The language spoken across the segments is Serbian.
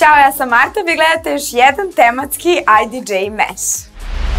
Ćao, ja sam Marta, vi gledate još jedan tematski IDJ Mesh.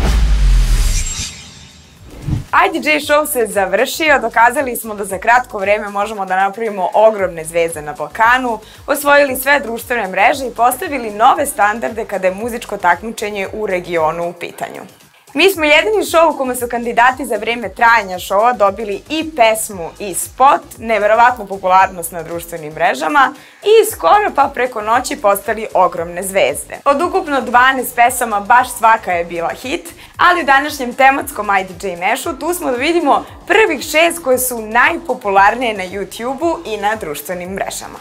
IDJ show se završio, dokazali smo da za kratko vreme možemo da napravimo ogromne zvezde na Balkanu, osvojili sve društvene mreže i postavili nove standarde kada je muzičko takmičenje u regionu u pitanju. Mi smo jedini show u kome su kandidati za vreme trajanja showa dobili i pesmu i spot, neverovatnu popularnost na društvenim mrežama i skoro pa preko noći postali ogromne zvezde. Od ukupno 12 pesama baš svaka je bila hit, ali u današnjem tematskom IDJ Meshu tu smo da vidimo prvih 6 koje su najpopularnije na YouTube-u i na društvenim mrežama.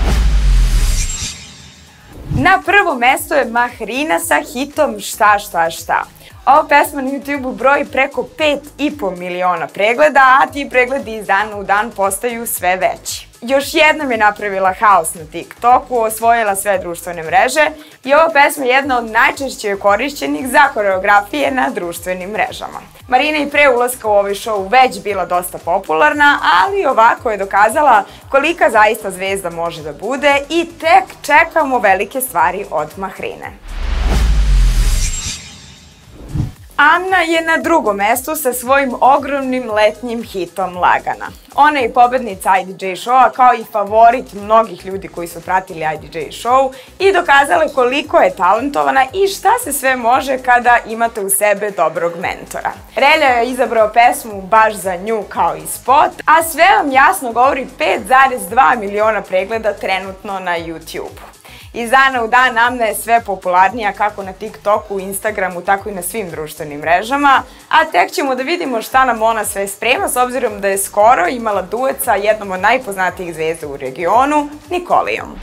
Na prvo mesto je Mahrina sa hitom Šta šta šta. Ova pesma na YouTube-u broji preko 5,5 miliona pregleda, a ti pregledi iz dana u dan postaju sve veći. Još jednom je napravila haos na TikToku, osvojila sve društvene mreže i ova pesma je jedna od najčešće korišćenih za koreografije na društvenim mrežama. Marina je pre ulaska u ovaj show već bila dosta popularna, ali ovako je dokazala kolika zaista zvezda može da bude i tek čekamo velike stvari od Mahrine. Anna je na drugom mestu sa svojim ogromnim letnjim hitom Lagana. Ona je pobednica IDJ showa kao i favorit mnogih ljudi koji su pratili IDJ show i dokazala koliko je talentovana i šta se sve može kada imate u sebe dobrog mentora. Relja je izabrao pesmu baš za nju kao i spot, a sve vam jasno govori 5,2 miliona pregleda trenutno na YouTube-u. Iz dana u dan Amna je sve popularnija kako na TikToku, Instagramu, tako i na svim društvenim mrežama, a tek ćemo da vidimo šta nam ona sve sprema s obzirom da je skoro imala duet sa jednom od najpoznatijih zvezda u regionu, Nikolijom.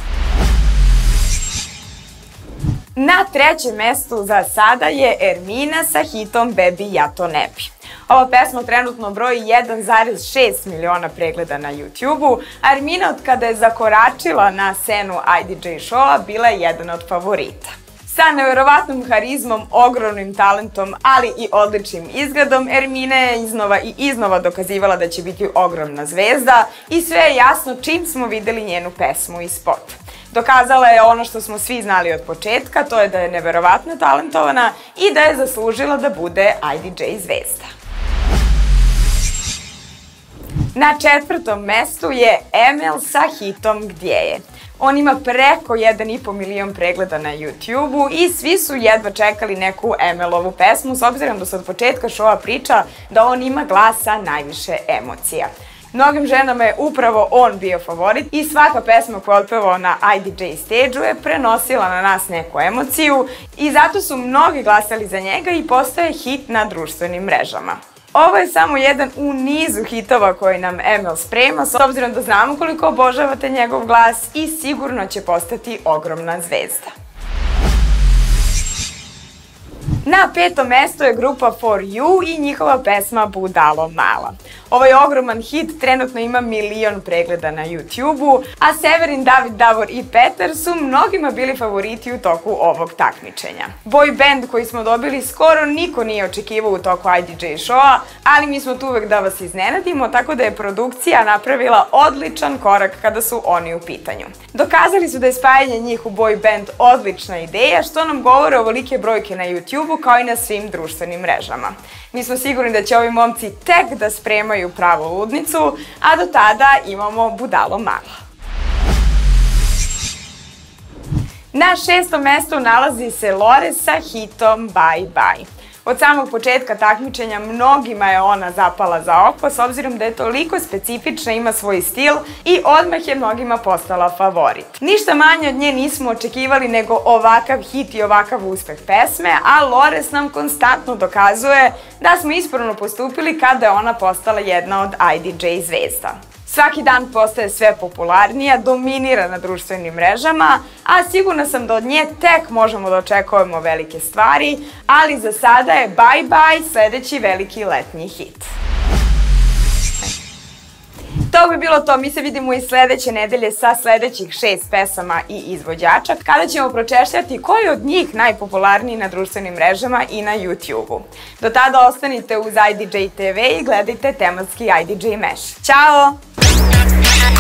Na trećem mestu za sada je Ermina sa hitom Baby ja to ne bi. Ova pesma trenutno broji 1,6 miliona pregleda na YouTube-u, a Ermina od kada je zakoračila na scenu IDJ showa bila je jedan od favorita. Sa neverovatnom harizmom, ogromnim talentom, ali i odličnim izgledom, Ermina je iznova i iznova dokazivala da će biti ogromna zvezda i sve je jasno čim smo videli njenu pesmu i spot. Dokazala je ono što smo svi znali od početka, to je da je neverovatno talentovana i da je zaslužila da bude IDJ zvezda. Na četvrtom mestu je Emel sa hitom Gdje je. On ima preko 1,5 milion pregleda na YouTube-u i svi su jedva čekali neku Emelovu pesmu s obzirom da se od početka showa priča da on ima glas sa najviše emocija. Mnogim ženama je upravo on bio favorit i svaka pesma koju je otpevao na IDJ stage-u je prenosila na nas neku emociju i zato su mnogi glasali za njega i postaje hit na društvenim mrežama. Ovo je samo jedan u nizu hitova koji nam Emel sprema, s obzirom da znamo koliko obožavate njegov glas i sigurno će postati ogromna zvezda. Na petom mestu je grupa For You i njihova pesma Budalo mala. Ovaj ogroman hit trenutno ima milion pregleda na YouTube-u, a Severin, David, Davor i Petar su mnogima bili favoriti u toku ovog takmičenja. Boy band koji smo dobili skoro niko nije očekivao u toku IDJ showa, ali mi smo tu uvek da vas iznenadimo, tako da je produkcija napravila odličan korak kada su oni u pitanju. Dokazali su da je spajanje njih u boy band odlična ideja, što nam govore ovolike brojke na YouTube-u kao i na svim društvenim mrežama. Mi smo sigurni da će ovi momci tek da spremaju pravu ludnicu, a do tada imamo Budalo malo. Na šestom mestu nalazi se Lore sa hitom Bye Bye. Od samog početka takmičenja mnogima je ona zapala za oko s obzirom da je toliko specifična, ima svoj stil i odmah je mnogima postala favorit. Ništa manje od nje nismo očekivali nego ovakav hit i ovakav uspeh pesme, a Lores nam konstantno dokazuje da smo ispravno postupili kada je ona postala jedna od IDJ zvezda. Svaki dan postaje sve popularnija, dominira na društvenim mrežama, a sigurna sam da od nje tek možemo da očekujemo velike stvari, ali za sada je Bye Bye sledeći veliki letnji hit. To bi bilo to, mi se vidimo i sledeće nedelje sa sledećih 6 pesama i izvođača, kada ćemo pročešljati koji je od njih najpopularniji na društvenim mrežama i na YouTube-u. Do tada ostanite uz IDJ TV i gledajte tematski IDJ Mesh. Ćao!